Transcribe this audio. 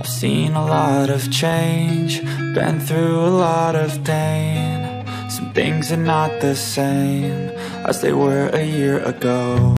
I've seen a lot of change, been through a lot of pain. Some things are not the same as they were a year ago.